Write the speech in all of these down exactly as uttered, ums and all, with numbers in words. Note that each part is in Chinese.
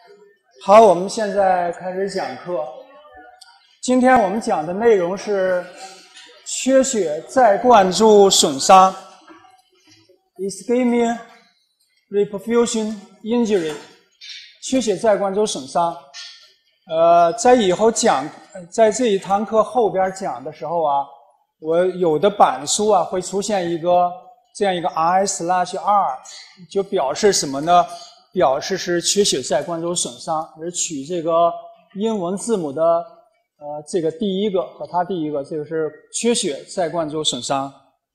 好，我们现在开始讲课。今天我们讲的内容是缺血再灌注损伤 （ischemia reperfusion injury）， 缺血再灌注损伤。呃，在以后讲，在这一堂课后边讲的时候啊，我有的板书啊会出现一个这样一个 I slash R， 就表示什么呢？表示是缺血再灌注损伤，而取这个英文字母的呃这个第一个和它第一个，这个是缺血再灌注损伤。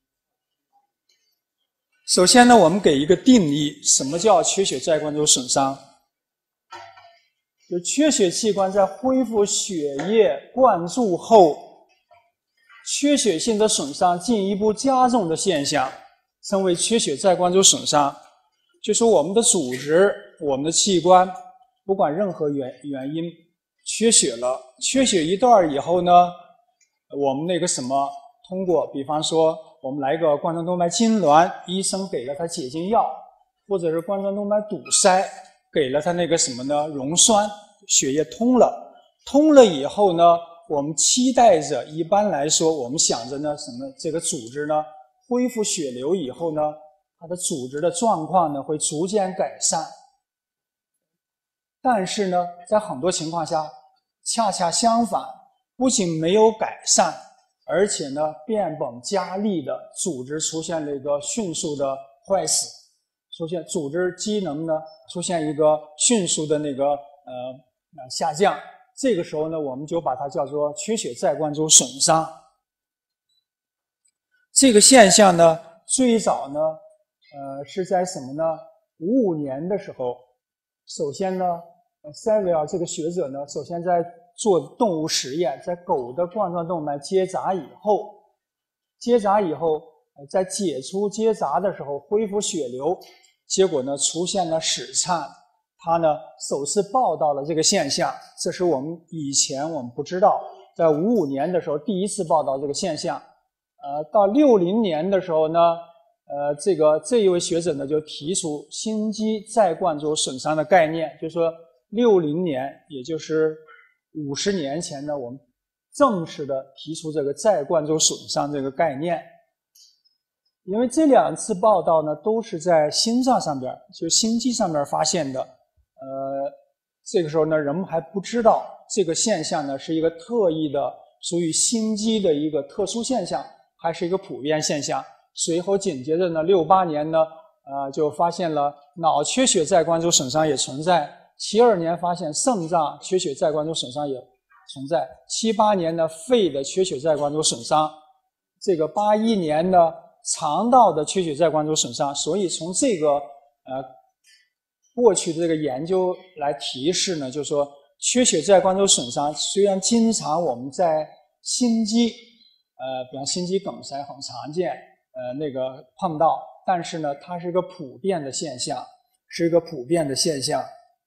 首先呢，我们给一个定义，什么叫缺血再灌注损伤？就缺血器官在恢复血液灌注后，缺血性的损伤进一步加重的现象，称为缺血再灌注损伤。就说我们的组织、我们的器官，不管任何原原因缺血了，缺血一段以后呢，我们那个什么，通过比方说我们来个冠状动脉痉挛，医生给了他解痉药，或者是冠状动脉堵塞，给了他那个什么呢，溶栓，血液通了，通了以后呢，我们期待着，一般来说，我们想着呢，什么这个组织呢恢复血流以后呢，它的组织的状况呢会逐渐改善。但是呢，在很多情况下，恰恰相反，不仅没有改善，而且呢，变本加厉的组织出现了一个迅速的坏死，出现组织机能呢出现一个迅速的那个呃下降。这个时候呢，我们就把它叫做缺血再灌注损伤。这个现象呢，最早呢，呃，是在什么呢？五五年的时候，首先呢 ，Saville 这个学者呢，首先在做动物实验，在狗的冠状动脉结扎以后，结扎以后，在解除结扎的时候恢复血流，结果呢出现了室颤，他呢首次报道了这个现象，这是我们以前我们不知道，在五五年的时候第一次报道这个现象，呃，到六零年的时候呢。呃，这个这一位学者呢，就提出心肌再灌注损伤的概念，就是说六零年，也就是五十年前呢，我们正式的提出这个再灌注损伤这个概念。因为这两次报道呢，都是在心脏上边，就心肌上面发现的。呃，这个时候呢，人们还不知道这个现象呢是一个特异的，属于心肌的一个特殊现象，还是一个普遍现象。随后紧接着呢，六八年呢，呃，就发现了脑缺血再灌注损伤也存在；七二年发现肾脏缺血再灌注损伤也存在；七八年呢，肺的缺血再灌注损伤；这个八一年呢，肠道的缺血再灌注损伤。所以从这个呃过去的这个研究来提示呢，就是说缺血再灌注损伤虽然经常我们在心肌，呃，比方心肌梗塞很常见。呃，那个碰到，但是呢，它是一个普遍的现象，是一个普遍的现象。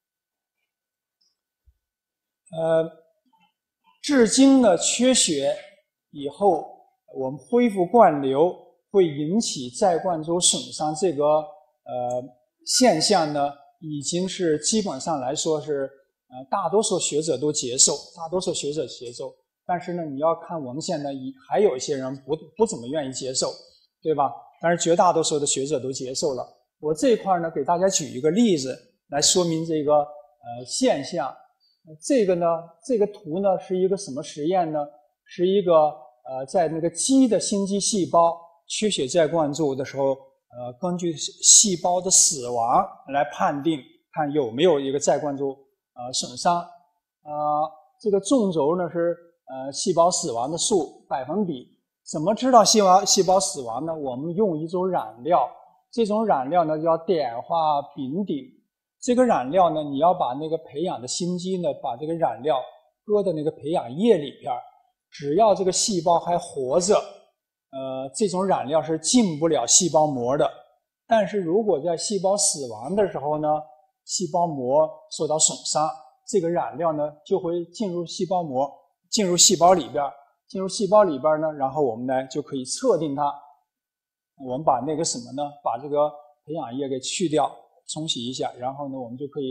呃，至今呢，缺血以后，我们恢复灌流会引起再灌注损伤这个呃现象呢，已经是基本上来说是呃大多数学者都接受，大多数学者接受。但是呢，你要看文献呢，还有一些人不不怎么愿意接受。对吧？但是绝大多数的学者都接受了。我这一块呢，给大家举一个例子来说明这个呃现象。这个呢，这个图呢是一个什么实验呢？是一个呃在那个鸡的心肌细胞缺血再灌注的时候，呃根据细胞的死亡来判定，看有没有一个再灌注呃损伤。呃，这个纵轴呢是呃细胞死亡的数百分比。怎么知道细胞细胞死亡呢？我们用一种染料，这种染料呢叫碘化丙丁。这个染料呢，你要把那个培养的心肌呢，把这个染料搁在那个培养液里边，只要这个细胞还活着，呃，这种染料是进不了细胞膜的。但是如果在细胞死亡的时候呢，细胞膜受到损伤，这个染料呢就会进入细胞膜，进入细胞里边。进入细胞里边呢，然后我们呢就可以测定它。我们把那个什么呢，把这个培养液给去掉，冲洗一下，然后呢，我们就可以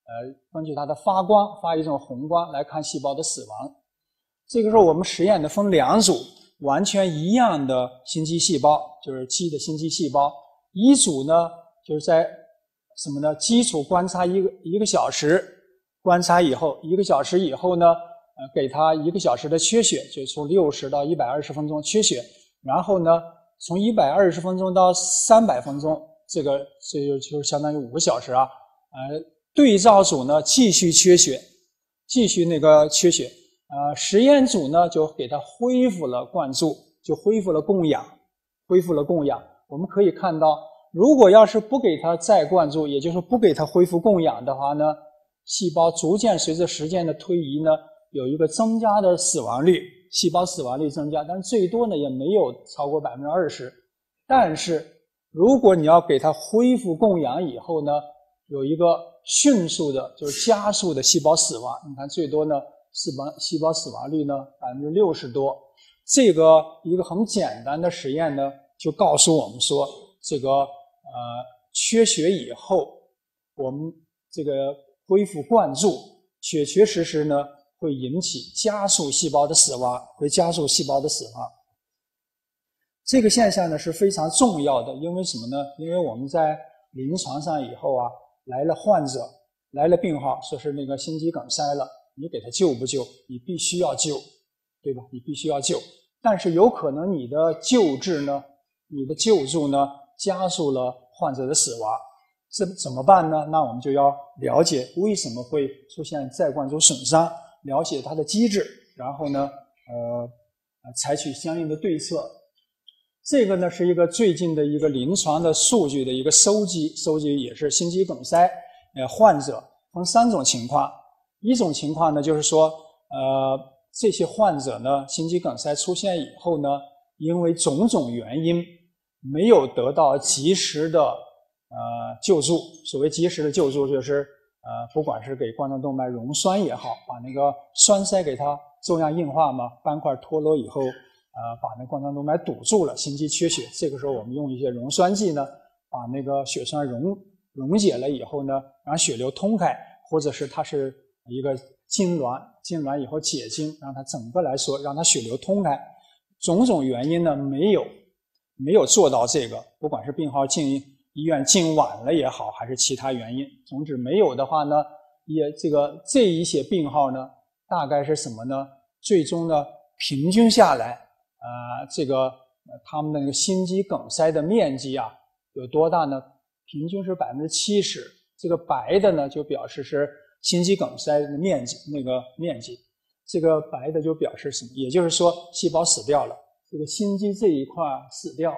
呃，根据它的发光发一种红光来看细胞的死亡。这个时候我们实验的分两组，完全一样的心肌细胞，就是鸡的心肌细胞。一组呢就是在什么呢？基础观察一个一个小时，观察以后一个小时以后呢，呃，给它一个小时的缺血，就从六十到一百二十分钟缺血，然后呢，从一百二十分钟到三百分钟，这个这就就是相当于五个小时啊。呃，对照组呢继续缺血，继续那个缺血。呃，实验组呢就给它恢复了灌注，就恢复了供氧，恢复了供氧。我们可以看到，如果要是不给它再灌注，也就是不给它恢复供氧的话呢，细胞逐渐随着时间的推移呢，有一个增加的死亡率，细胞死亡率增加，但是最多呢也没有超过百分之二十。但是如果你要给它恢复供氧以后呢，有一个迅速的，就是加速的细胞死亡。你看最多呢。细胞细胞死亡率呢百分之六十多，这个一个很简单的实验呢，就告诉我们说，这个呃缺血以后，我们这个恢复灌注，确确实实呢会引起加速细胞的死亡，会加速细胞的死亡。这个现象呢是非常重要的，因为什么呢？因为我们在临床上以后啊，来了患者，来了病号，说是那个心肌梗塞了。你给他救不救？你必须要救，对吧？你必须要救，但是有可能你的救治呢，你的救助呢，加速了患者的死亡，这怎么办呢？那我们就要了解为什么会出现再灌注损伤，了解它的机制，然后呢，呃，采取相应的对策。这个呢是一个最近的一个临床的数据的一个收集，收集也是心肌梗塞呃患者分三种情况。一种情况呢，就是说，呃，这些患者呢，心肌梗塞出现以后呢，因为种种原因，没有得到及时的呃救助。所谓及时的救助，就是呃，不管是给冠状动脉溶栓也好，把那个栓塞给它骤样硬化嘛，斑块脱落以后，呃，把那冠状动脉堵住了，心肌缺血。这个时候，我们用一些溶栓剂呢，把那个血栓溶溶解了以后呢，让血流通开，或者是它是一个痉挛，痉挛以后解痉，让它整个来说让它血流通开。种种原因呢，没有没有做到这个，不管是病号进医院进晚了也好，还是其他原因，总之没有的话呢，也这个这一些病号呢，大概是什么呢？最终呢，平均下来，呃，这个呃他们的那个心肌梗塞的面积啊，有多大呢？平均是百分之七十。这个白的呢，就表示是心肌梗塞的面积，那个面积，这个白的就表示什么？也就是说，细胞死掉了，这个心肌这一块死掉了。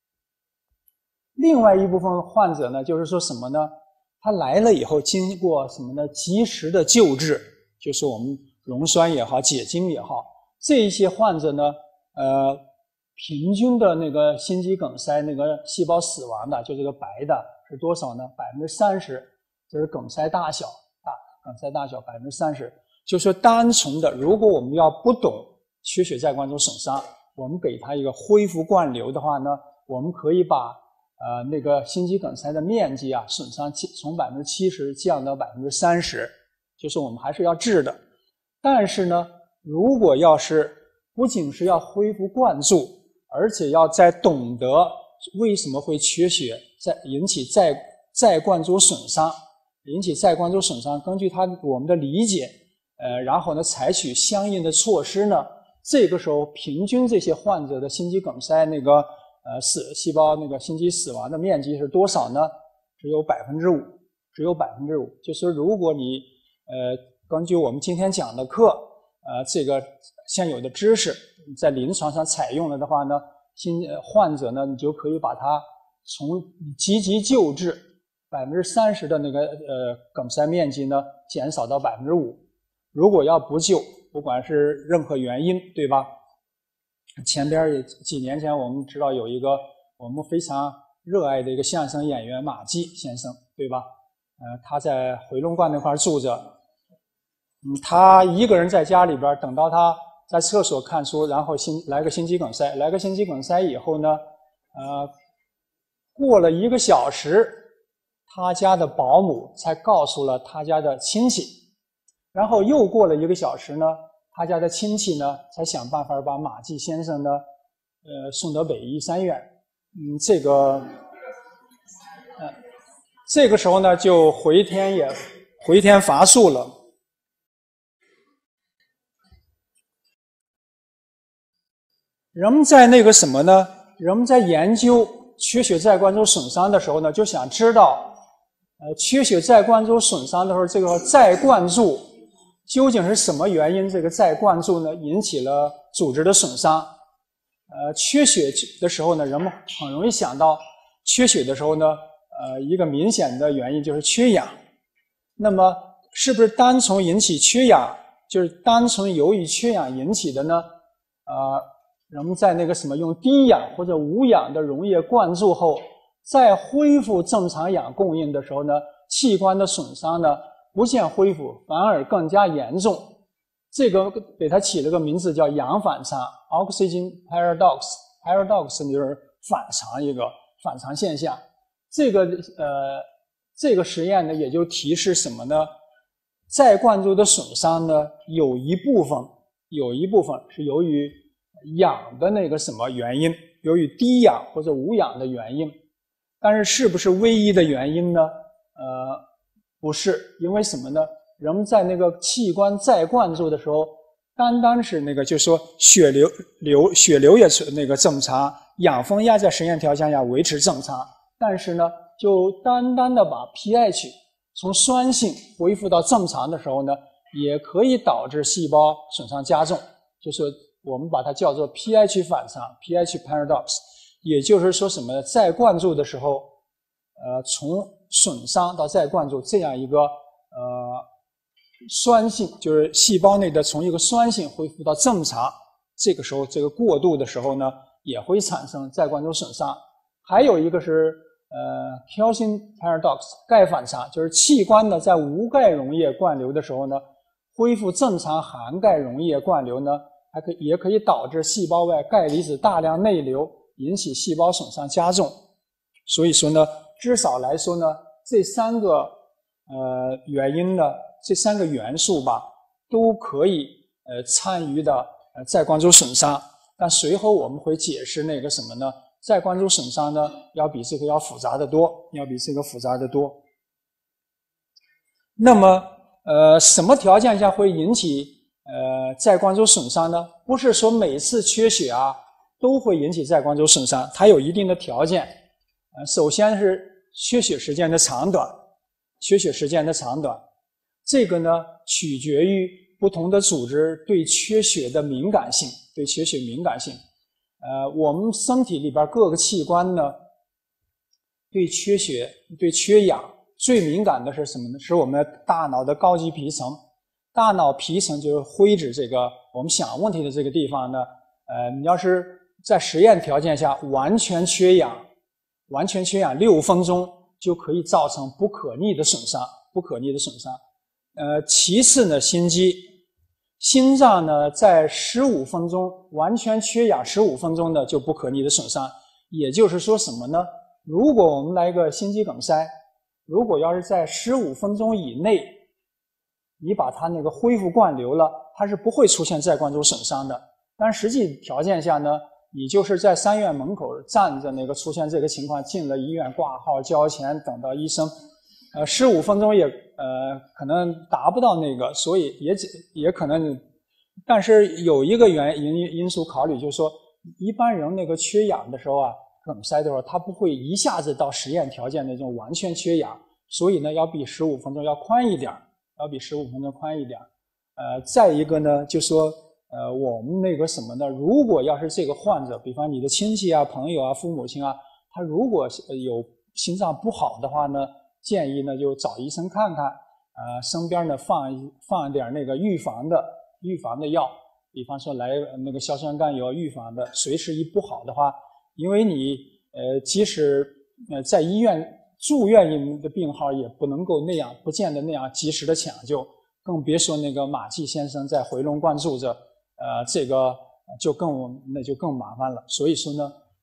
另外一部分患者呢，就是说什么呢？他来了以后，经过什么呢？及时的救治，就是我们溶栓也好，解痉也好，这一些患者呢，呃，平均的那个心肌梗塞那个细胞死亡的，就这个白的是多少呢？百分之三十，这是梗塞大小。梗塞大小百分之三十，就是说单纯的，如果我们要不懂缺血再灌注损伤，我们给它一个恢复灌流的话呢，我们可以把呃那个心肌梗塞的面积啊损伤从百分之七十降到百分之三十，就是我们还是要治的。但是呢，如果要是不仅是要恢复灌注，而且要再懂得为什么会缺血，再引起再再灌注损伤。引起再灌注损伤，根据他我们的理解，呃，然后呢，采取相应的措施呢，这个时候平均这些患者的心肌梗塞那个呃死细胞那个心肌死亡的面积是多少呢？只有百分之五，只有百分之五。就是如果你呃根据我们今天讲的课，呃这个现有的知识在临床上采用了的话呢，心患者呢，你就可以把它从积极救治。百分之三十的那个呃梗塞面积呢，减少到百分之五。如果要不救，不管是任何原因，对吧？前边也几年前我们知道有一个我们非常热爱的一个相声演员马季先生，对吧？呃，他在回龙观那块住着，嗯，他一个人在家里边，等到他在厕所看书，然后心来个心肌梗塞，来个心肌梗塞以后呢，呃，过了一个小时。 他家的保姆才告诉了他家的亲戚，然后又过了一个小时呢，他家的亲戚呢才想办法把马季先生呢，呃，送到北医三院。嗯，这个，呃，这个时候呢就回天也回天乏术了。人们在那个什么呢？人们在研究缺血再灌注损伤的时候呢，就想知道，呃，缺血再灌注损伤的时候，这个再灌注究竟是什么原因？这个再灌注呢，引起了组织的损伤。呃，缺血的时候呢，人们很容易想到，缺血的时候呢，呃，一个明显的原因就是缺氧。那么，是不是单纯引起缺氧，就是单纯由于缺氧引起的呢？呃，人们在那个什么用低氧或者无氧的溶液灌注后，再恢复正常氧供应的时候呢，器官的损伤呢不见恢复，反而更加严重。这个给它起了个名字叫氧反常 （oxygen paradox）。paradox 就是反常，一个反常现象。这个呃，这个实验呢，也就提示什么呢？再灌注的损伤呢，有一部分有一部分是由于氧的那个什么原因，由于低氧或者无氧的原因。但是是不是唯一的原因呢？呃，不是，因为什么呢？人们在那个器官再灌注的时候，单单是那个就是说血流流血流也是那个正常，氧分压在实验条件下维持正常，但是呢，就单单的把 pH 从酸性恢复到正常的时候呢，也可以导致细胞损伤加重，就是我们把它叫做 pH 反常 pH paradox。 也就是说什么呢？再灌注的时候，呃，从损伤到再灌注这样一个呃酸性，就是细胞内的从一个酸性恢复到正常，这个时候这个过渡的时候呢，也会产生再灌注损伤。还有一个是呃 calcium paradox 钙反常，就是器官呢在无钙溶液灌流的时候呢，恢复正常含钙溶液灌流呢，还可以也可以导致细胞外钙离子大量内流，引起细胞损伤加重。所以说呢，至少来说呢，这三个呃原因呢，这三个元素吧，都可以呃参与的呃再灌注损伤。但随后我们会解释那个什么呢？再灌注损伤呢，要比这个要复杂的多，要比这个复杂的多。那么呃，什么条件下会引起呃再灌注损伤呢？不是说每次缺血啊都会引起再灌注损伤，它有一定的条件。呃，首先是缺血时间的长短，缺血时间的长短，这个呢取决于不同的组织对缺血的敏感性，对缺血敏感性。呃，我们身体里边各个器官呢，对缺血、对缺氧最敏感的是什么呢？是我们大脑的高级皮层。大脑皮层就是灰指这个我们想问题的这个地方呢。呃，你要是在实验条件下完全缺氧，完全缺氧六分钟就可以造成不可逆的损伤，不可逆的损伤。呃，其次呢，心肌，心脏呢在十五分钟完全缺氧十五分钟呢就不可逆的损伤。也就是说什么呢？如果我们来个心肌梗塞，如果要是在十五分钟以内，你把它那个恢复灌流了，它是不会出现再灌注损伤的。但实际条件下呢，你就是在三院门口站着，那个出现这个情况，进了医院挂号交钱，等到医生，呃，十五分钟也呃可能达不到那个，所以也也可能，但是有一个原因因素考虑，就是说一般人那个缺氧的时候啊，梗塞的时候，他不会一下子到实验条件那种完全缺氧，所以呢，要比十五分钟要宽一点，要比十五分钟宽一点。呃，再一个呢，就说。呃，我们那个什么呢？如果要是这个患者，比方你的亲戚啊、朋友啊、父母亲啊，他如果有心脏不好的话呢，建议呢就找医生看看，呃，身边呢放放一点那个预防的预防的药，比方说来那个硝酸甘油预防的，随时一不好的话，因为你呃即使呃在医院住院的病号也不能够那样，不见得那样及时的抢救，更别说那个马季先生在回笼灌注着。呃，这个就更那就更麻烦了。所以说呢，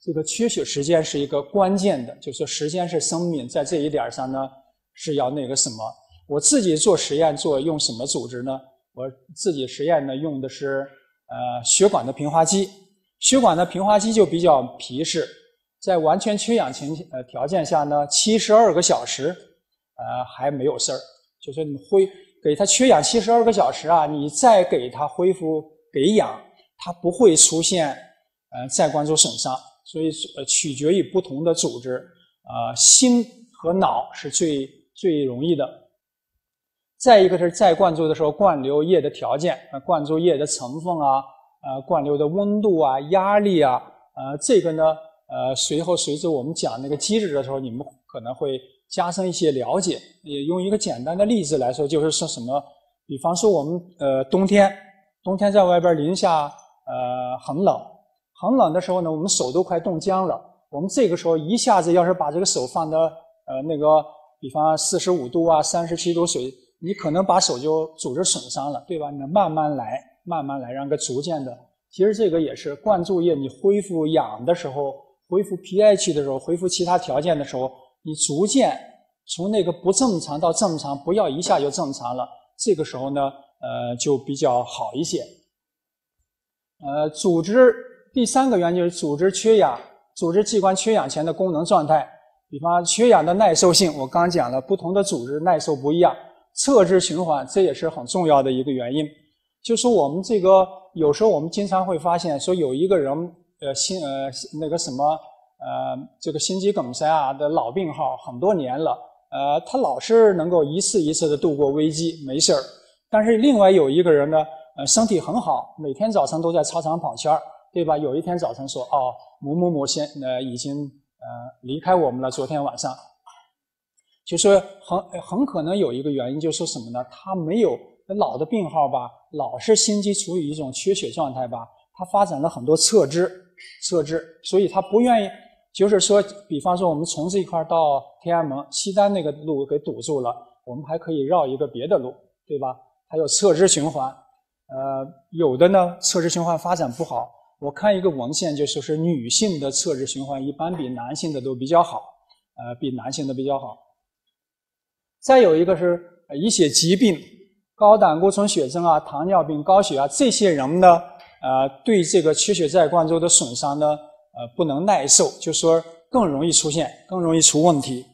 这个缺血时间是一个关键的，就是说时间是生命，在这一点上呢是要那个什么。我自己做实验做用什么组织呢？我自己实验呢用的是呃血管的平滑肌，血管的平滑肌就比较皮实，在完全缺氧情呃条件下呢，七十二个小时呃还没有事儿，就是你恢给它缺氧七十二个小时啊，你再给它恢复给氧，它不会出现呃再关注损伤。所以呃取决于不同的组织，呃心和脑是最最容易的。再一个是再灌注的时候，灌流液的条件，呃灌注液的成分啊，呃灌流的温度啊、压力啊，呃这个呢，呃随后随着我们讲那个机制的时候，你们可能会加深一些了解。也用一个简单的例子来说，就是说什么，比方说我们呃冬天，冬天在外边零下呃很冷。很冷的时候呢，我们手都快冻僵了。我们这个时候一下子要是把这个手放到呃那个，比方四十五度啊、三十七度水，你可能把手就组织损伤了，对吧？你慢慢来，慢慢来，让个逐渐的。其实这个也是灌注液，你恢复氧的时候，恢复 pH 的时候，恢复其他条件的时候，你逐渐从那个不正常到正常，不要一下就正常了。这个时候呢，呃，就比较好一些。呃，组织。第三个原因就是组织缺氧，组织器官缺氧前的功能状态，比方缺氧的耐受性，我刚讲了，不同的组织耐受不一样。侧支循环，这也是很重要的一个原因。就说我们这个有时候我们经常会发现，说有一个人呃心呃那个什么呃这个心肌梗塞啊的老病号很多年了，呃他老是能够一次一次的度过危机，没事儿。但是另外有一个人呢，呃身体很好，每天早晨都在操场跑圈儿。对吧？有一天早晨说，哦，某某某先呃已经呃离开我们了。昨天晚上，就说很很可能有一个原因，就是说什么呢？他没有老的病号吧，老是心肌处于一种缺血状态吧，他发展了很多侧支，侧支，所以他不愿意，就是说，比方说我们从这一块到天安门西单那个路给堵住了，我们还可以绕一个别的路，对吧？还有侧支循环，呃，有的呢侧支循环发展不好。我看一个文献，就说是女性的侧支循环一般比男性的都比较好，呃，比男性的比较好。再有一个是一些疾病，高胆固醇血症啊、糖尿病、高血压，这些人呢，呃，对这个缺血再灌注的损伤呢，呃，不能耐受，就说更容易出现，更容易出问题。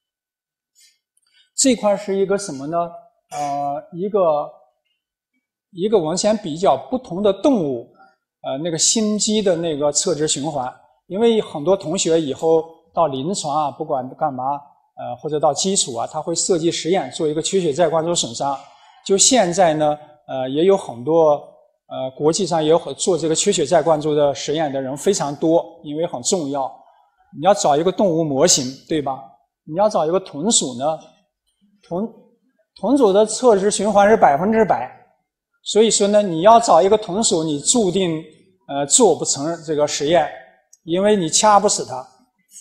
这块是一个什么呢？呃，一个一个文献比较不同的动物。呃，那个心肌的那个侧支循环，因为很多同学以后到临床啊，不管干嘛，呃，或者到基础啊，他会设计实验做一个缺血再灌注损伤。就现在呢，呃，也有很多呃，国际上也有做这个缺血再灌注的实验的人非常多，因为很重要。你要找一个动物模型，对吧？你要找一个豚鼠呢，豚豚鼠的侧支循环是百分之百。所以说呢，你要找一个豚鼠，你注定呃做不成这个实验，因为你掐不死它。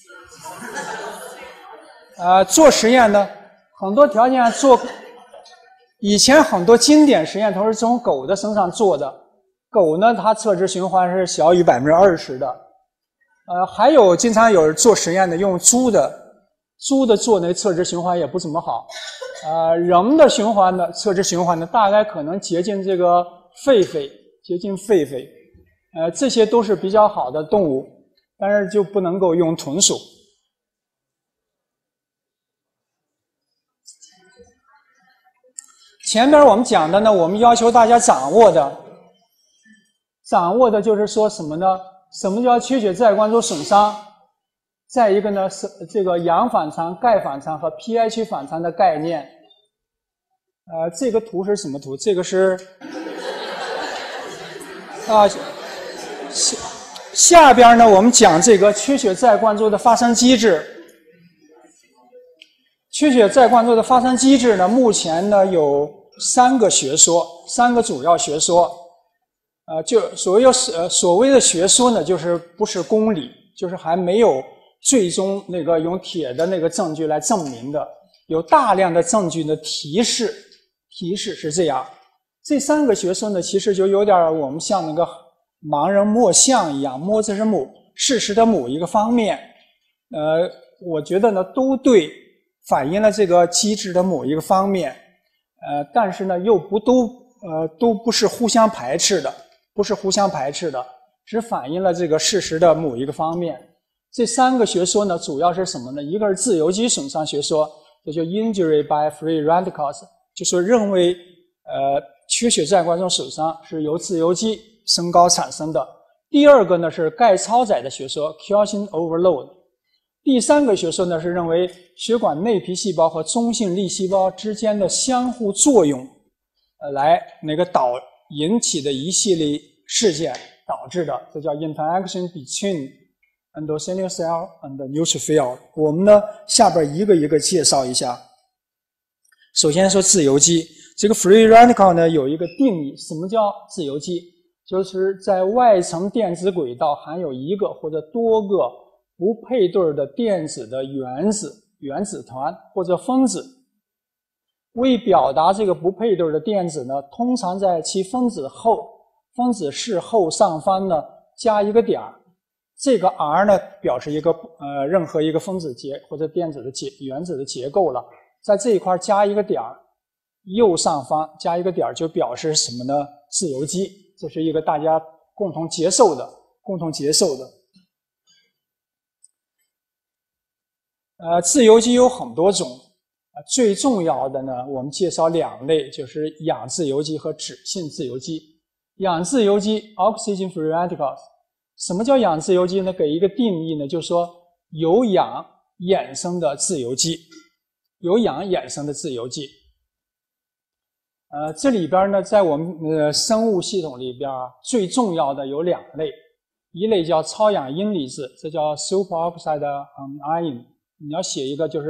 呃，做实验呢，很多条件下做，以前很多经典实验都是从狗的身上做的，狗呢它侧支循环是小于百分之二十的。呃，还有经常有人做实验的用猪的，猪的做那侧支循环也不怎么好。呃，人的循环的侧支循环呢，大概可能接近这个狒狒，接近狒狒，呃，这些都是比较好的动物，但是就不能够用豚鼠。前边我们讲的呢，我们要求大家掌握的，掌握的就是说什么呢？什么叫缺血再灌注损伤？再一个呢是这个氧反常、钙反常和 pH 反常的概念。呃，这个图是什么图？这个是啊，下下边呢我们讲这个缺血再灌注的发生机制。缺血再灌注的发生机制呢，目前呢有三个学说，三个主要学说。呃，就所谓呃所谓的学说呢，就是不是公理，就是还没有最终那个用铁的那个证据来证明的，有大量的证据的提示，提示是这样。这三个学说呢，其实就有点我们像那个盲人摸象一样，摸这是摸事实的某一个方面，呃，我觉得呢都对，反映了这个机制的某一个方面，呃，但是呢又不都呃都不是互相排斥的，不是互相排斥的，只反映了这个事实的某一个方面。这三个学说呢，主要是什么呢？一个是自由基损伤学说，这就 injury by free radicals， 就说认为呃缺血战观众损伤是由自由基升高产生的。第二个呢是钙超载的学说 calcium overload。第三个学说呢是认为血管内皮细胞和中性粒细胞之间的相互作用，呃来那个导引起的一系列事件导致的，这叫 interaction between endothelial cell and neutrophil。我们呢下边一个一个介绍一下。首先说自由基，这个 free radical 呢有一个定义，什么叫自由基？就是在外层电子轨道含有一个或者多个不配对的电子的原子、原子团或者分子。为表达这个不配对的电子呢，通常在其分子后、分子室后上方呢加一个点儿。这个 R 呢表示一个呃任何一个分子结或者电子的结原子的结构了，在这一块加一个点儿，右上方加一个点儿就表示什么呢？自由基，这是一个大家共同接受的、共同接受的。呃，自由基有很多种，呃，最重要的呢，我们介绍两类，就是氧自由基和脂性自由基。氧自由基 （oxygen free radicals）。什么叫氧自由基呢？给一个定义呢，就是说由氧衍生的自由基，由氧衍生的自由基。呃，这里边呢，在我们呃生物系统里边最重要的有两类，一类叫超氧阴离子，这叫 superoxide ion。你要写一个就是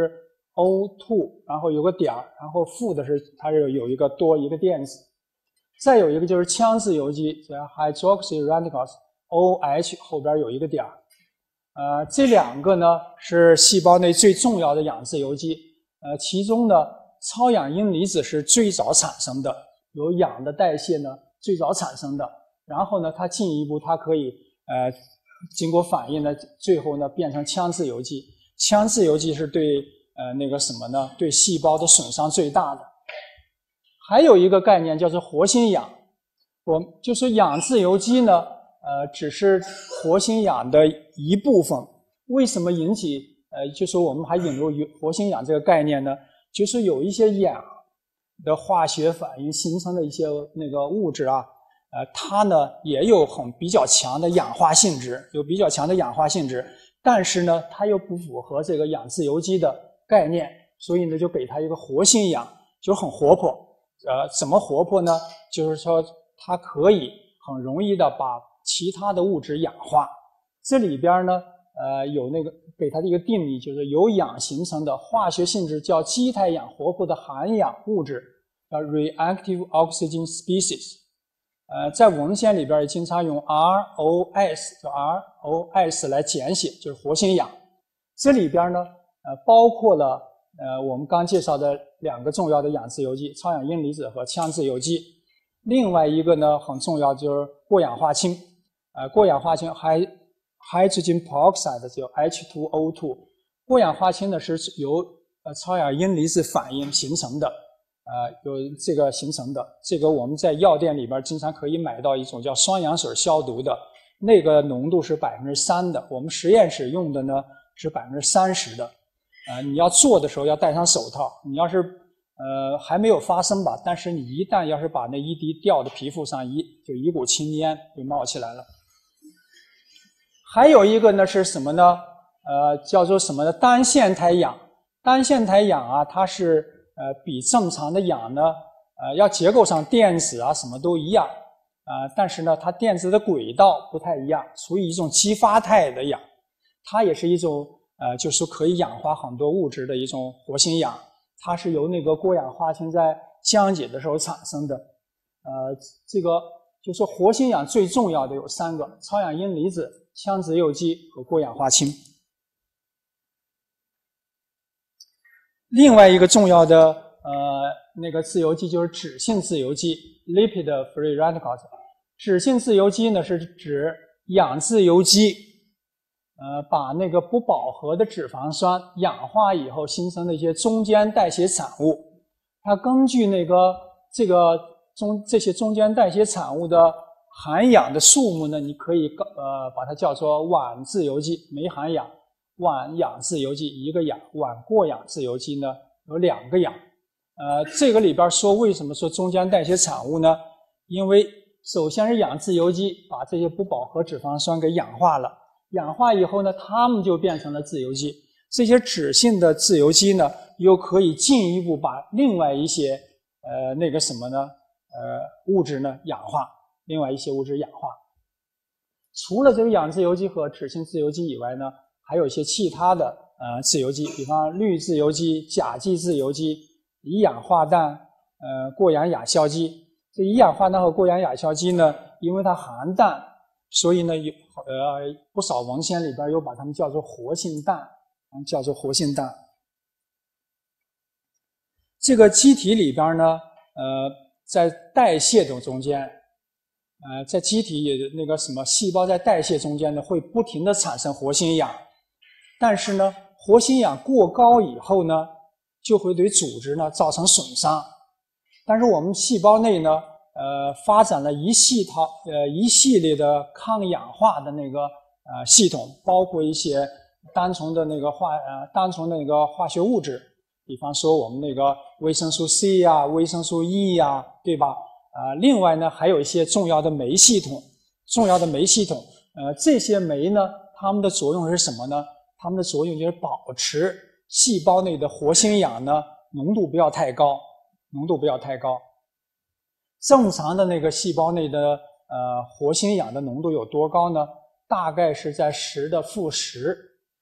O 二， 然后有个点，然后负的是它是有一个多一个电子。再有一个就是羟自由基，叫 hydroxy radicals。O H 后边有一个点儿，呃，这两个呢是细胞内最重要的氧自由基，呃，其中呢超氧阴离子是最早产生的，由氧的代谢呢最早产生的，然后呢它进一步它可以呃经过反应呢，最后呢变成羟自由基，羟自由基是对呃那个什么呢？对细胞的损伤最大的。还有一个概念叫做活性氧，我就是氧自由基呢。呃，只是活性氧的一部分。为什么引起呃，就说我们还引入活性氧这个概念呢？就是有一些氧的化学反应形成的一些那个物质啊，呃，它呢也有很比较强的氧化性质，有比较强的氧化性质，但是呢，它又不符合这个氧自由基的概念，所以呢，就给它一个活性氧，就很活泼。呃，怎么活泼呢？就是说它可以很容易的把其他的物质氧化。这里边呢，呃，有那个给它的一个定义，就是由氧形成的化学性质较基态氧活泼的含氧物质，叫 reactive oxygen species。呃，在文献里边也经常用 R O S， 就 R O S 来简写，就是活性氧。这里边呢，呃，包括了呃我们刚介绍的两个重要的氧自由基，超氧阴离子和羟自由基。另外一个呢，很重要就是过氧化氢。呃，过氧化氢 hydrogen peroxide 就 H 二 O 二， 过氧化氢呢是由呃超氧阴离子反应形成的，呃，有这个形成的。这个我们在药店里边经常可以买到一种叫双氧水消毒的，那个浓度是百分之三的，我们实验室用的呢是百分之三十的。呃，你要做的时候要戴上手套，你要是呃还没有发生吧，但是你一旦要是把那一滴掉到皮肤上，一就一股青烟就冒起来了。还有一个呢是什么呢？呃，叫做什么呢？单线态氧。单线态氧啊，它是呃比正常的氧呢，呃要结构上电子啊什么都一样，呃，但是呢它电子的轨道不太一样，属于一种激发态的氧。它也是一种呃就是可以氧化很多物质的一种活性氧，它是由那个过氧化氢在降解的时候产生的。呃，这个就说活性氧最重要的有三个：超氧阴离子、羟自由基和过氧化氢。另外一个重要的呃那个自由基就是脂性自由基 （lipid free radicals）。脂性自由基呢是指氧自由基呃，把那个不饱和的脂肪酸氧化以后形成的一些中间代谢产物，它根据那个这个中这些中间代谢产物的含氧的数目呢，你可以呃把它叫做烷自由基，没含氧，烷氧自由基一个氧，烷过氧自由基呢有两个氧。呃，这个里边说为什么说中间代谢产物呢？因为首先是氧自由基把这些不饱和脂肪酸给氧化了，氧化以后呢，它们就变成了自由基。这些脂性的自由基呢，又可以进一步把另外一些呃那个什么呢，呃物质呢氧化，另外一些物质氧化。除了这个氧自由基和脂性自由基以外呢，还有一些其他的呃自由基，比方氯自由基、甲基自由基、一氧化氮、呃过氧亚硝基。这一氧化氮和过氧亚硝基呢，因为它含氮，所以呢有呃不少文献里边又把它们叫做活性氮，叫做活性氮。这个机体里边呢，呃，在代谢的中间，呃，在机体也那个什么细胞在代谢中间呢，会不停的产生活性氧，但是呢，活性氧过高以后呢，就会对组织呢造成损伤。但是我们细胞内呢，呃，发展了一系套呃一系列的抗氧化的那个呃系统，包括一些单纯的那个化呃单纯的那个化学物质，比方说我们那个维生素 C 呀、维生素 E 呀，对吧？呃，另外呢，还有一些重要的酶系统，重要的酶系统，呃，这些酶呢，它们的作用是什么呢？它们的作用就是保持细胞内的活性氧呢浓度不要太高。浓度不要太高，正常的那个细胞内的呃活性氧的浓度有多高呢？大概是在十的负十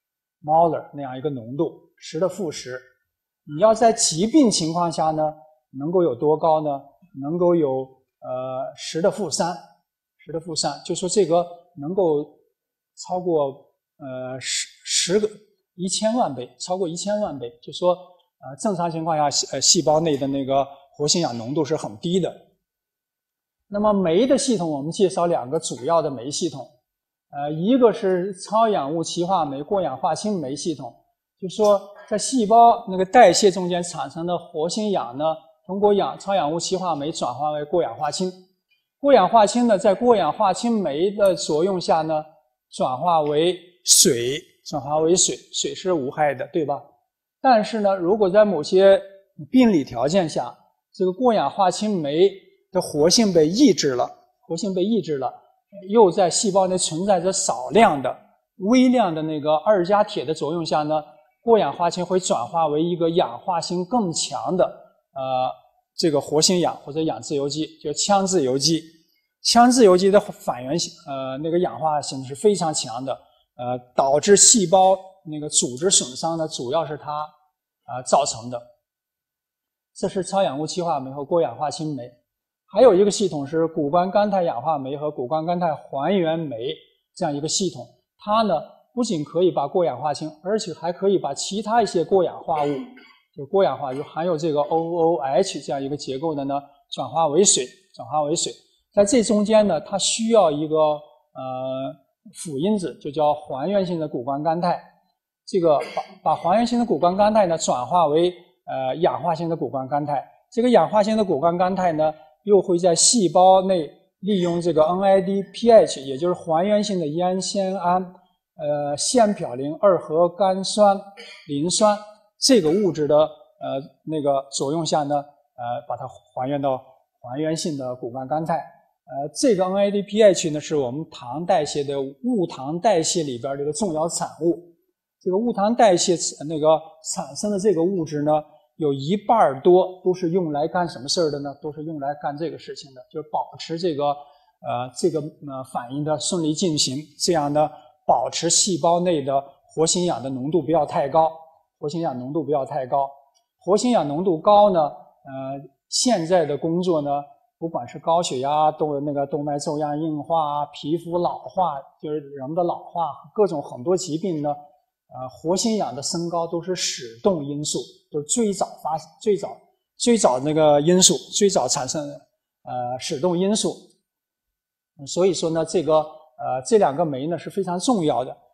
molar 那样一个浓度，十的负十。你要在疾病情况下呢，能够有多高呢？能够有呃十的负三，十的负三，就说这个能够超过呃十十个一千万倍，超过一千万倍，就说。呃，正常情况下，呃，细胞内的那个活性氧浓度是很低的。那么酶的系统，我们介绍两个主要的酶系统，呃，一个是超氧物歧化酶过氧化氢酶系统，就是说在细胞那个代谢中间产生的活性氧呢，通过氧超氧物歧化酶转化为过氧化氢。过氧化氢呢，在过氧化氢酶的作用下呢，转化为水，转化为水，水是无害的，对吧？但是呢，如果在某些病理条件下，这个过氧化氢酶的活性被抑制了，活性被抑制了，又在细胞内存在着少量的、微量的那个二价铁的作用下呢，过氧化氢会转化为一个氧化性更强的呃这个活性氧或者氧自由基，就羟自由基。羟自由基的反原性呃那个氧化性是非常强的，呃导致细胞那个组织损伤呢，主要是它啊、呃、造成的。这是超氧物歧化酶和过氧化氢酶。还有一个系统是谷胱甘肽氧化酶和谷胱甘肽还原酶这样一个系统，它呢不仅可以把过氧化氢，而且还可以把其他一些过氧化物，就过氧化就含有这个 O O H 这样一个结构的呢，转化为水，转化为水。在这中间呢，它需要一个呃辅因子，就叫还原性的谷胱甘肽。这个把把还原性的谷胱甘肽呢转化为呃氧化性的谷胱甘肽。这个氧化性的谷胱甘肽呢，又会在细胞内利用这个 N A D P H， 也就是还原性的烟酰胺呃腺嘌呤二核苷酸磷酸这个物质的呃那个作用下呢，呃把它还原到还原性的谷胱甘肽。呃，这个 N A D P H 呢，是我们糖代谢的戊糖代谢里边的一个重要产物。这个戊糖代谢那个产生的这个物质呢，有一半多都是用来干什么事儿的呢？都是用来干这个事情的，就是保持这个呃这个呃反应的顺利进行，这样呢保持细胞内的活性氧的浓度不要太高，活性氧浓度不要太高。活性氧浓度高呢，呃，现在的工作呢，不管是高血压、动那个动脉粥样硬化、皮肤老化，就是人的老化，各种很多疾病呢，呃，活性氧的升高都是始动因素，就是最早发、最早、最早那个因素，最早产生的呃始动因素。所以说呢，这个呃这两个酶呢是非常重要的。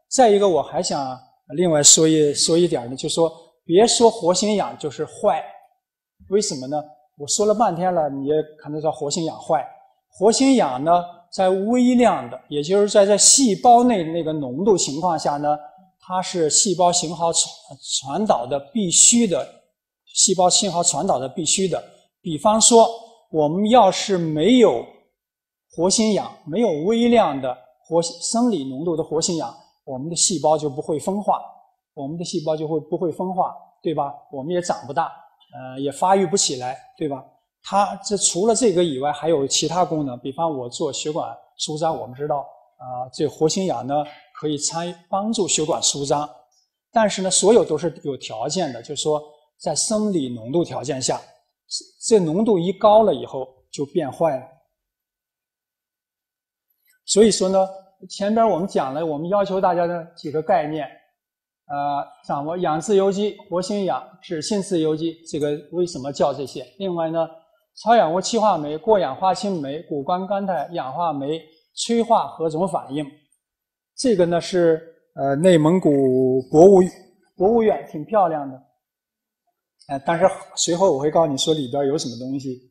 再一个，我还想另外说一说一点呢，就是说别说活性氧就是坏，为什么呢？我说了半天了，你也看得到活性氧坏。活性氧呢，在微量的，也就是在在细胞内那个浓度情况下呢，它是细胞信号传传导的必须的，细胞信号传导的必须的。比方说，我们要是没有活性氧，没有微量的活生理浓度的活性氧，我们的细胞就不会分化，我们的细胞就会不会分化，对吧？我们也长不大，呃，也发育不起来，对吧？它这除了这个以外，还有其他功能。比方我做血管舒张，我们知道啊、呃，这活性氧呢可以参与帮助血管舒张，但是呢，所有都是有条件的，就是说在生理浓度条件下，这浓度一高了以后就变坏了。所以说呢，前边我们讲了，我们要求大家的几个概念，呃，掌握氧自由基、活性氧、脂性自由基，这个为什么叫这些？另外呢，超氧物气化酶、过氧化氢酶、谷胱甘肽氧化酶催化核种反应，这个呢是呃内蒙古国务国务院挺漂亮的，呃，但是随后我会告诉你说里边有什么东西。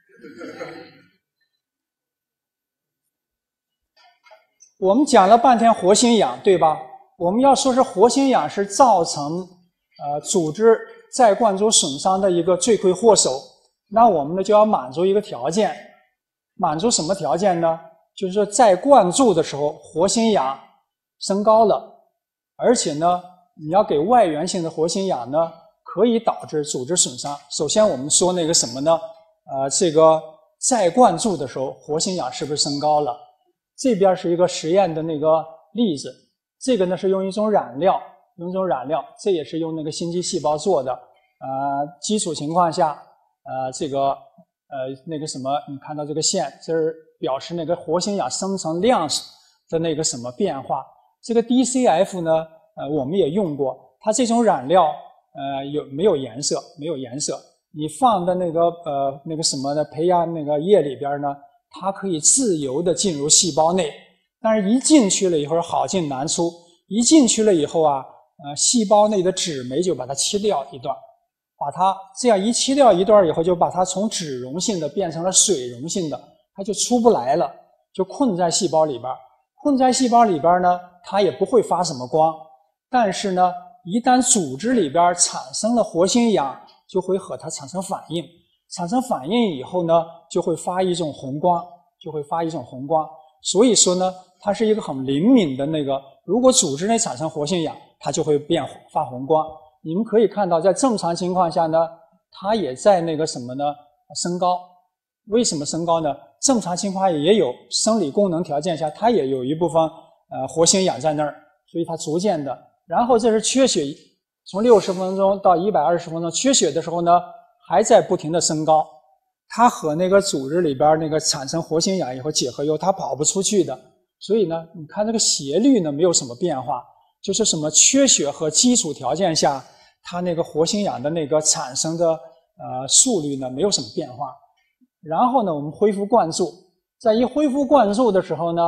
我们讲了半天活性氧，对吧？我们要说是活性氧是造成呃组织再灌注损伤的一个罪魁祸首，那我们呢就要满足一个条件，满足什么条件呢？就是说在灌注的时候，活性氧升高了，而且呢，你要给外源性的活性氧呢，可以导致组织损伤。首先我们说那个什么呢？呃，这个再灌注的时候，活性氧是不是升高了？这边是一个实验的那个例子，这个呢是用一种染料，用一种染料，这也是用那个心肌细胞做的。呃，基础情况下，呃，这个呃那个什么，你看到这个线，这是表示那个活性氧生成量的那个什么变化。这个 D C F 呢，呃，我们也用过，它这种染料，呃，有没有颜色？没有颜色。你放的那个呃那个什么的培养那个液里边呢？它可以自由地进入细胞内，但是一进去了以后好进难出，一进去了以后啊，呃，细胞内的脂酶就把它切掉一段，把它这样一切掉一段以后，就把它从脂溶性的变成了水溶性的，它就出不来了，就困在细胞里边。困在细胞里边呢，它也不会发什么光，但是呢，一旦组织里边产生了活性氧，就会和它产生反应。产生反应以后呢，就会发一种红光，就会发一种红光。所以说呢，它是一个很灵敏的那个，如果组织内产生活性氧，它就会变发红光。你们可以看到，在正常情况下呢，它也在那个什么呢，升高。为什么升高呢？正常情况下也有生理功能条件下，它也有一部分呃活性氧在那儿，所以它逐渐的。然后这是缺血，从六十分钟到一百二十分钟，缺血的时候呢，还在不停的升高，它和那个组织里边那个产生活性氧以后结合以后，它跑不出去的。所以呢，你看这个斜率呢没有什么变化，就是什么缺血和基础条件下，它那个活性氧的那个产生的呃速率呢没有什么变化。然后呢，我们恢复灌注，在一恢复灌注的时候呢，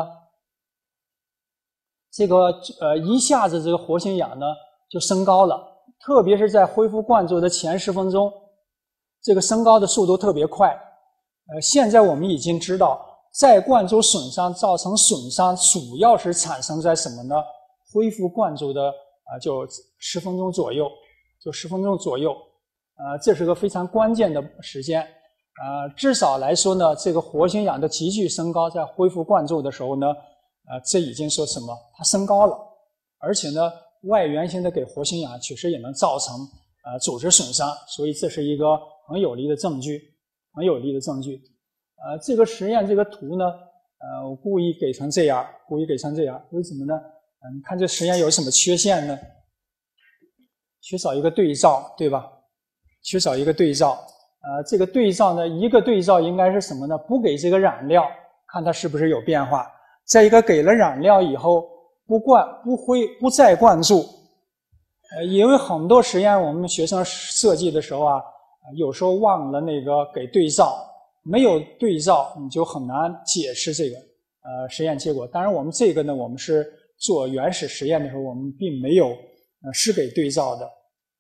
这个呃一下子这个活性氧呢就升高了，特别是在恢复灌注的前十分钟。这个升高的速度特别快，呃，现在我们已经知道，再灌注损伤造成损伤主要是产生在什么呢？恢复灌注的啊、呃，就十分钟左右，就十分钟左右，呃，这是个非常关键的时间，呃，至少来说呢，这个活性氧的急剧升高，在恢复灌注的时候呢，呃，这已经说什么？它升高了，而且呢，外源性的给活性氧确实也能造成呃组织损伤，所以这是一个很有力的证据，很有力的证据。呃，这个实验这个图呢，呃，我故意给成这样，故意给成这样，为什么呢？呃，你看这实验有什么缺陷呢？缺少一个对照，对吧？缺少一个对照。呃，这个对照呢，一个对照应该是什么呢？不给这个染料，看它是不是有变化。再一个，给了染料以后，不灌、不挥、不再灌注。呃，因为很多实验我们学生设计的时候啊，有时候忘了那个给对照，没有对照你就很难解释这个呃实验结果。当然我们这个呢，我们是做原始实验的时候，我们并没有呃是给对照的。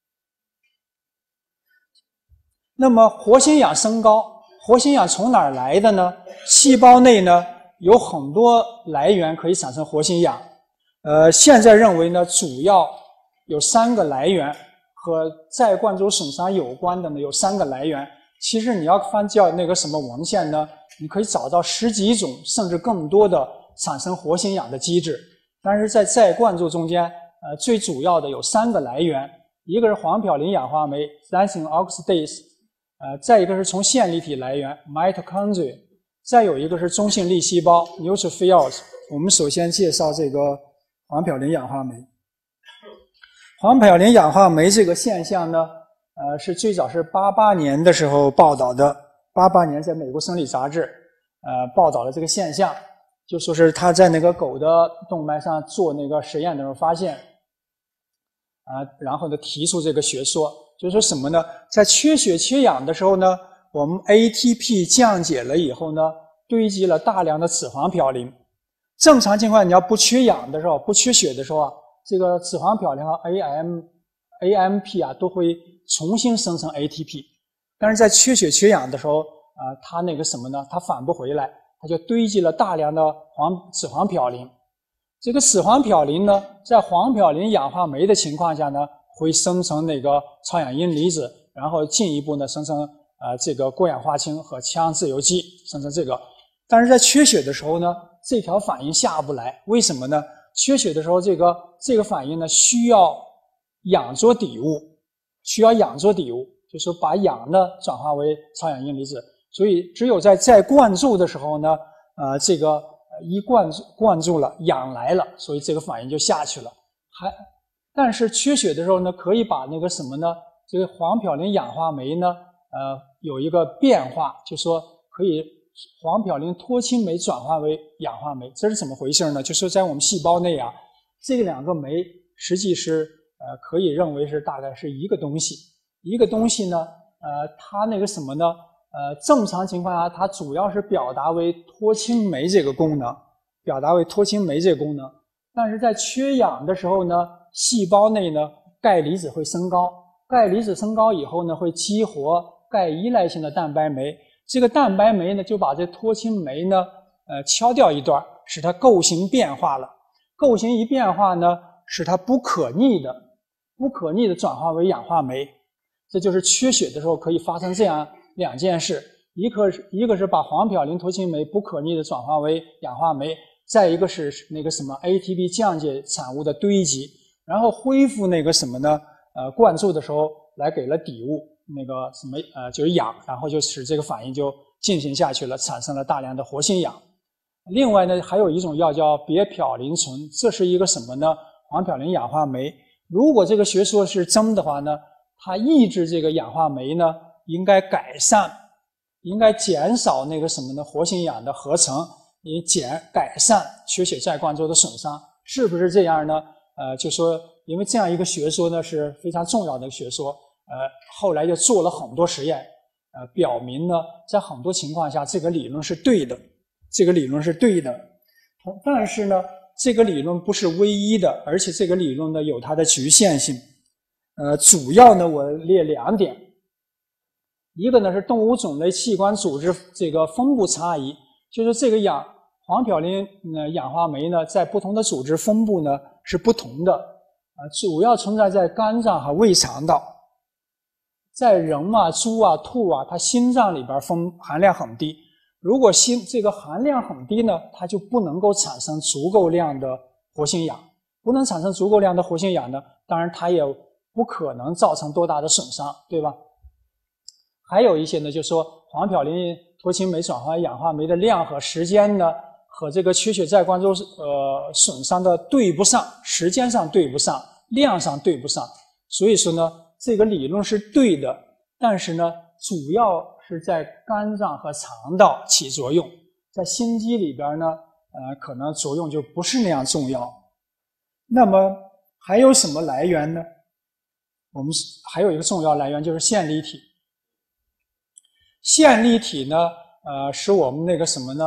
那么活性氧升高，活性氧从哪儿来的呢？细胞内呢有很多来源可以产生活性氧，呃，现在认为呢主要有三个来源，和再灌注损伤有关的呢有三个来源。其实你要翻叫那个什么文献呢，你可以找到十几种甚至更多的产生活性氧的机制。但是在再灌注中间，呃，最主要的有三个来源，一个是黄嘌呤氧化酶 （lysine oxidase）， 呃，再一个是从线粒体来源 （mitochondria）， 再有一个是中性粒细胞 （neutrophils）。我们首先介绍这个黄嘌呤氧化酶。黄嘌呤氧化酶这个现象呢，呃，是最早是八八年的时候报道的。八八年在美国生理杂志，呃，报道了这个现象，就说是他在那个狗的动脉上做那个实验的时候发现，啊、呃，然后呢提出这个学说，就是说什么呢？在缺血缺氧的时候呢，我们 A T P 降解了以后呢，堆积了大量的脂肪嘌呤。正常情况，你要不缺氧的时候，不缺血的时候啊，这个脂肪嘌呤和 A M A M P 啊都会重新生成 A T P， 但是在缺血缺氧的时候，啊、呃，它那个什么呢？它返不回来，它就堆积了大量的黄脂肪嘌呤。这个脂肪嘌呤呢，在黄嘌呤氧化酶的情况下呢，会生成那个超氧阴离子，然后进一步呢生成呃这个过氧化氢和羟自由基，生成这个。但是在缺血的时候呢，这条反应下不来，为什么呢？缺血的时候，这个这个反应呢需要氧做底物，需要氧做底物，就是把氧呢转化为超氧阴离子。所以只有在再灌注的时候呢，呃，这个一灌注灌注了，氧来了，所以这个反应就下去了。还但是缺血的时候呢，可以把那个什么呢？这个黄嘌呤氧化酶呢，呃，有一个变化，就说可以黄嘌呤脱氢酶转化为氧化酶，这是怎么回事呢？就是在我们细胞内啊，这两个酶实际是呃可以认为是大概是一个东西，一个东西呢，呃，它那个什么呢？呃，正常情况下，它主要是表达为脱氢酶这个功能，表达为脱氢酶这个功能。但是在缺氧的时候呢，细胞内呢钙离子会升高，钙离子升高以后呢，会激活钙依赖性的蛋白酶。这个蛋白酶呢，就把这脱氢酶呢，呃，敲掉一段，使它构型变化了。构型一变化呢，使它不可逆的、不可逆的转化为氧化酶。这就是缺血的时候可以发生这样两件事：一个是一个是把黄嘌呤脱氢酶不可逆的转化为氧化酶，再一个是那个什么 A T P 降解产物的堆积，然后恢复那个什么呢？呃，灌注的时候来给了底物。那个什么呃就是氧，然后就使这个反应就进行下去了，产生了大量的活性氧。另外呢，还有一种药叫别嘌呤醇，这是一个什么呢？黄嘌呤氧化酶。如果这个学说是真的话呢，它抑制这个氧化酶呢，应该改善，应该减少那个什么呢？活性氧的合成，也减改善缺血再灌注的损伤，是不是这样呢？呃，就说因为这样一个学说呢是非常重要的学说。呃，后来就做了很多实验，呃，表明呢，在很多情况下，这个理论是对的，这个理论是对的。但是呢，这个理论不是唯一的，而且这个理论呢有它的局限性。呃，主要呢我列两点，一个呢是动物种类器官组织这个分布差异，就是这个氧黄嘌呤呢氧化酶呢在不同的组织分布呢是不同的，啊、呃，主要存在在肝脏和胃肠道。在人啊、猪啊、兔啊，它心脏里边分含量很低。如果心这个含量很低呢，它就不能够产生足够量的活性氧。不能产生足够量的活性氧呢，当然它也不可能造成多大的损伤，对吧？还有一些呢，就是说黄嘌呤脱氢酶转化氧化酶的量和时间呢，和这个缺血再灌注呃损伤的对不上，时间上对不上，量上对不上。所以说呢，这个理论是对的，但是呢，主要是在肝脏和肠道起作用，在心肌里边呢，呃，可能作用就不是那样重要。那么还有什么来源呢？我们还有一个重要来源就是线粒体。线粒体呢，呃，是我们那个什么呢？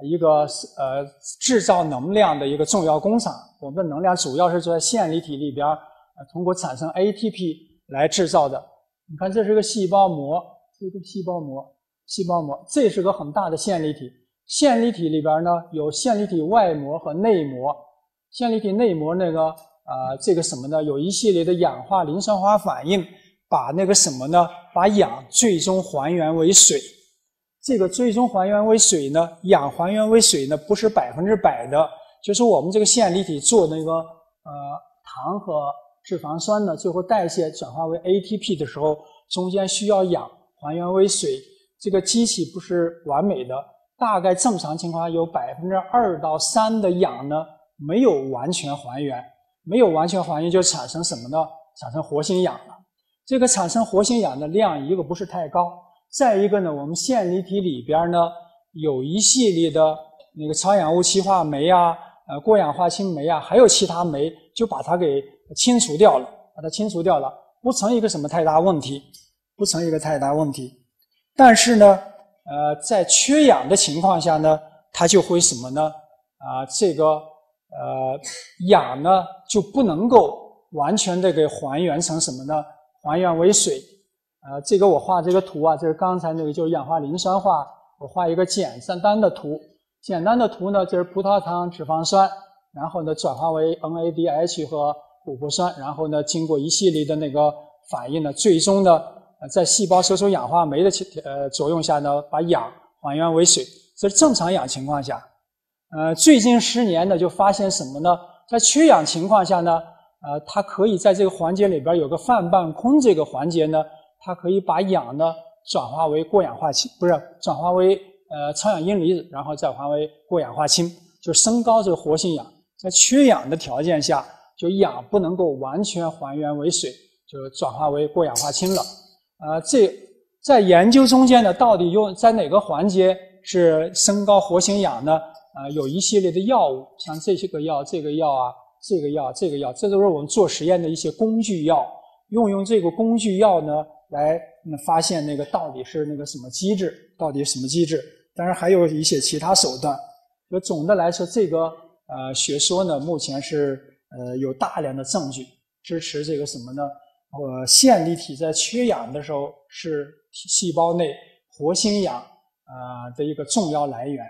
一个呃制造能量的一个重要工厂。我们的能量主要是在线粒体里边，呃，通过产生 A T P 来制造的。你看，这是个细胞膜，这个细胞膜，细胞膜，这是个很大的线粒体。线粒体里边呢，有线粒体外膜和内膜。线粒体内膜那个呃，这个什么呢？有一系列的氧化磷酸化反应，把那个什么呢？把氧最终还原为水。这个最终还原为水呢，氧还原为水呢，不是百分之百的，就是我们这个线粒体做那个呃糖和脂肪酸呢，最后代谢转化为 A T P 的时候，中间需要氧还原为水。这个机器不是完美的，大概正常情况下有百分之二到三的氧呢没有完全还原。没有完全还原就产生什么呢？产生活性氧了。这个产生活性氧的量，一个不是太高，再一个呢，我们线粒体里边呢有一系列的那个超氧戊烯化酶啊、呃过氧化氢酶啊，还有其他酶，就把它给清除掉了，把它清除掉了，不成一个什么太大问题，不成一个太大问题。但是呢，呃，在缺氧的情况下呢，它就会什么呢？啊、呃，这个。呃，氧呢就不能够完全的给还原成什么呢？还原为水。呃，这个我画这个图啊，这是刚才那个就是氧化磷酸化，我画一个简单的图。简单的图呢，就是葡萄糖脂肪酸，然后呢转化为 N A D H 和琥珀酸，然后呢经过一系列的那个反应呢，最终呢呃在细胞收缩氧化酶的呃作用下呢，把氧还原为水。这是正常氧情况下。呃，最近十年呢，就发现什么呢？在缺氧情况下呢，呃，它可以在这个环节里边有个泛半空这个环节呢，它可以把氧呢转化为过氧化氢，不是转化为呃超氧阴离子，然后再转化为过氧化氢，就升高这个活性氧。在缺氧的条件下，就氧不能够完全还原为水，就转化为过氧化氢了。呃，这在研究中间呢，到底用在哪个环节是升高活性氧呢？啊、呃，有一系列的药物，像这些个药、这个药啊、这个药、这个药，这都是我们做实验的一些工具药。用用这个工具药呢，来、嗯、发现那个到底是那个什么机制，到底什么机制。当然还有一些其他手段。就总的来说，这个呃学说呢，目前是呃有大量的证据支持这个什么呢？呃，线粒体在缺氧的时候是细胞内活性氧啊、呃、的一个重要来源。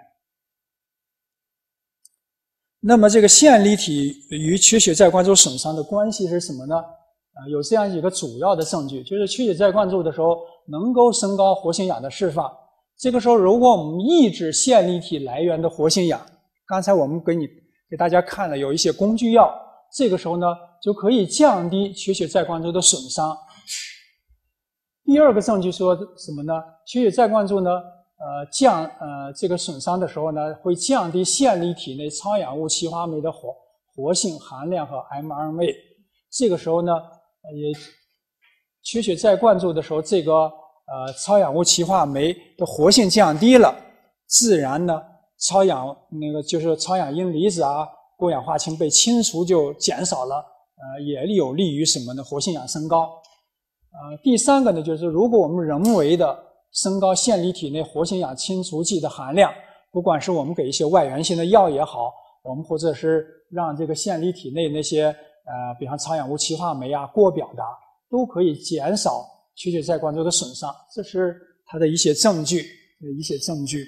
那么这个线粒体与缺血再灌注损伤的关系是什么呢？呃，有这样一个主要的证据，就是缺血再灌注的时候能够升高活性氧的释放。这个时候，如果我们抑制线粒体来源的活性氧，刚才我们给你给大家看了有一些工具药，这个时候呢就可以降低缺血再灌注的损伤。第二个证据说什么呢？缺血再灌注呢？呃，降呃这个损伤的时候呢，会降低线粒体内超氧戊烯化酶的活活性含量和 M R N A。这个时候呢，也缺血再灌注的时候，这个呃超氧戊烯化酶的活性降低了，自然呢，超氧那个就是超氧阴离子啊、过氧化氢被清除就减少了，呃，也有利于什么呢？活性氧升高。呃，第三个呢，就是如果我们人为的升高线粒体内活性氧清除剂的含量，不管是我们给一些外源性的药也好，我们或者是让这个线粒体内那些呃，比方超氧戊烯化酶啊过表达，都可以减少缺血再灌注的损伤。这是它的一些证据，一些证据。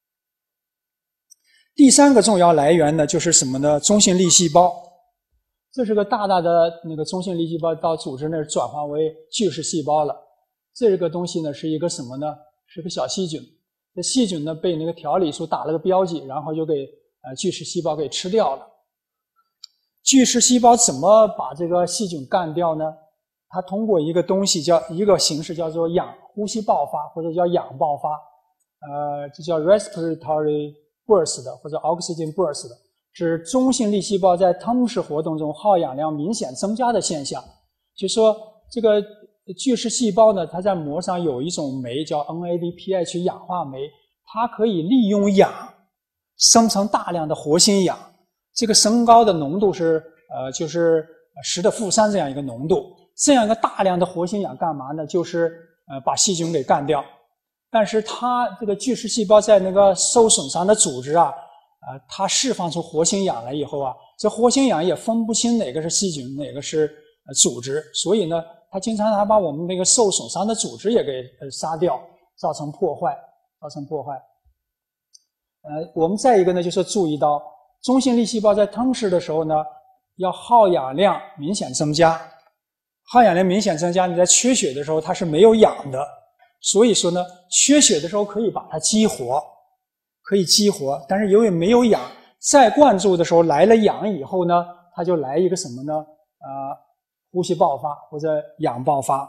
第三个重要来源呢，就是什么呢？中性粒细胞。这是个大大的那个中性粒细胞到组织那儿转化为巨噬细胞了。这个东西呢是一个什么呢？是个小细菌。这细菌呢被那个调理素打了个标记，然后就给呃巨噬细胞给吃掉了。巨噬细胞怎么把这个细菌干掉呢？它通过一个东西叫一个形式叫做氧呼吸爆发，或者叫氧爆发，呃，这叫 respiratory burst 或者 oxygen burst， 指中性粒细胞在吞噬活动中耗氧量明显增加的现象。就说这个巨噬细胞呢，它在膜上有一种酶叫 N A D P H 氧化酶，它可以利用氧生成大量的活性氧，这个升高的浓度是呃就是十的负三这样一个浓度。这样一个大量的活性氧干嘛呢？就是呃把细菌给干掉。 但是它这个巨噬细胞在那个受损伤的组织啊，呃，它释放出活性氧来以后啊，这活性氧也分不清哪个是细菌，哪个是呃组织，所以呢，它经常还把我们那个受损伤的组织也给呃杀掉，造成破坏，造成破坏。呃，我们再一个呢，就是注意到中性粒细胞在吞噬的时候呢，要耗氧量明显增加，耗氧量明显增加，你在缺血的时候它是没有氧的。所以说呢，缺血的时候可以把它激活，可以激活，但是由于没有氧，再灌注的时候来了氧以后呢，它就来一个什么呢？呃，呼吸爆发或者氧爆发。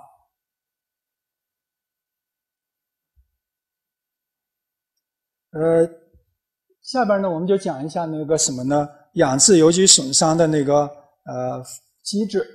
呃，下边呢我们就讲一下那个什么呢？氧自由基损伤的那个呃机制。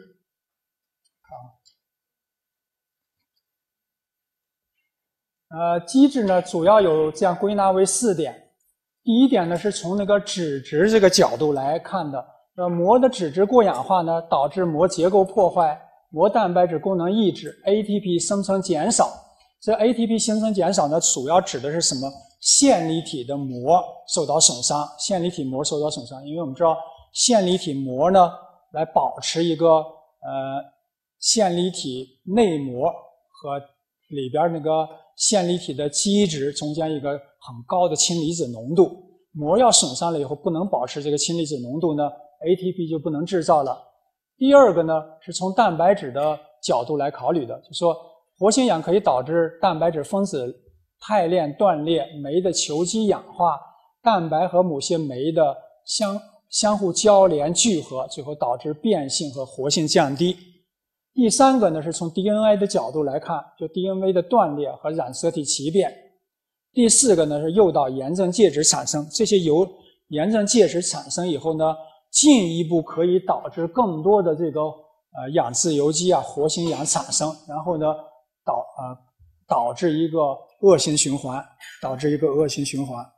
呃，机制呢主要有这样归纳为四点。第一点呢是从那个脂质这个角度来看的，呃，膜的脂质过氧化呢导致膜结构破坏，膜蛋白质功能抑制 ，A T P 生成减少。这 A T P 生成减少呢，主要指的是什么？线粒体的膜受到损伤，线粒体膜受到损伤，因为我们知道线粒体膜呢来保持一个呃线粒体内膜和里边那个线粒体的基质中间一个很高的氢离子浓度，膜要损伤了以后不能保持这个氢离子浓度呢 ，A T P 就不能制造了。第二个呢是从蛋白质的角度来考虑的，就是说活性氧可以导致蛋白质分子肽链断裂，酶的球基氧化，蛋白和某些酶的相相互交联聚合，最后导致变性和活性降低。第三个呢是从 D N A 的角度来看，就 D N A 的断裂和染色体奇变。第四个呢是诱导炎症介质产生，这些由炎症介质产生以后呢，进一步可以导致更多的这个呃氧自由基啊活性氧产生，然后呢导呃导致一个恶性循环，导致一个恶性循环。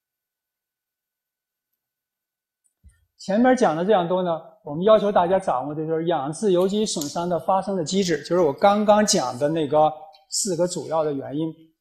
前面讲的这样多呢，我们要求大家掌握的就是氧自由基损伤的发生的机制，就是我刚刚讲的那个四个主要的原因。